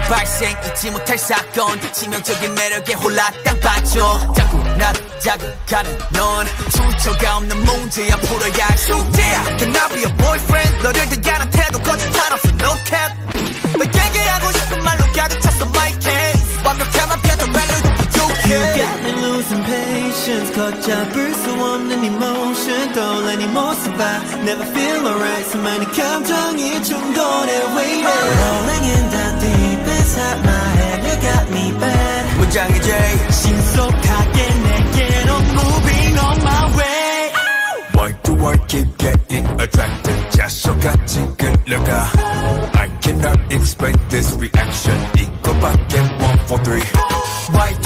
발생 잊지 못할 사건 치명적인 매력에 홀라 땅 빠져 자꾸 나를 자극하는 넌 출처가 없는 문제야 풀어야 할 숙제야 Can I be your boyfriend 너를 대하는 태도 거짓말 없어 no cap 너에게 하고 싶은 말로 가득 찼어 my case 완벽하면 펴도 말로도 부족해 You got me losing patience 걷잡을 수 없는 emotion 떠올리니 못 survive Never feel alright 수많은 감정이 충돌해 waiting Rolling in the deep inside my head You got me bad 문장이지 신속하게 내게로 moving on my way Why do I keep getting attracted 자석같이 끌려가 I cannot explain this reaction 이거밖에 1, 4, 3 Why